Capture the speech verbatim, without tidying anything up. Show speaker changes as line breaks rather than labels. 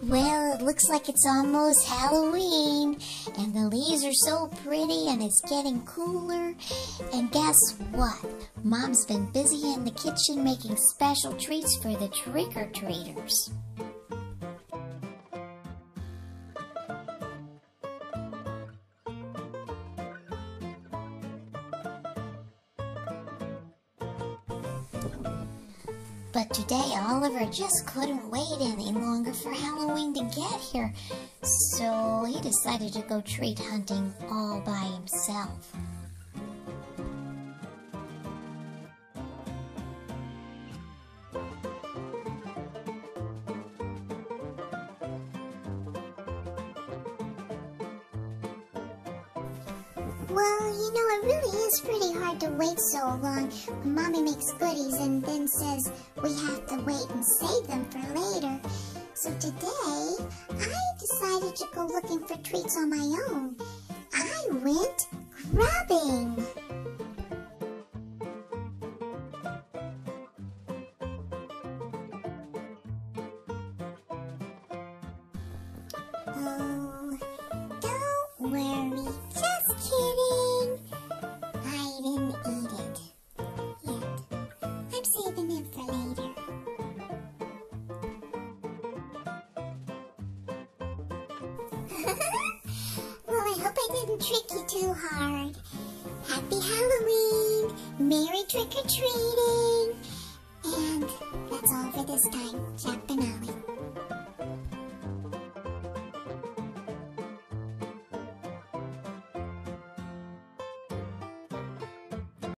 Well, it looks like it's almost Halloween, and the leaves are so pretty, and it's getting cooler. And guess what? Mom's been busy in the kitchen making special treats for the trick-or-treaters. But today, Oliver just couldn't wait any longer for Halloween to get here, so he decided to go treat hunting all by himself.
Well, you know, it really is pretty hard to wait so long when Mommy makes goodies and then says we have to wait and save them for later. So today, I decided to go looking for treats on my own. I went grubbing. Oh, don't worry. Just kidding. I didn't eat it yet. I'm saving it for later. Well, I hope I didn't trick you too hard. Happy Halloween! Merry trick-or-treating! And that's all for this time, Chap and Ollie.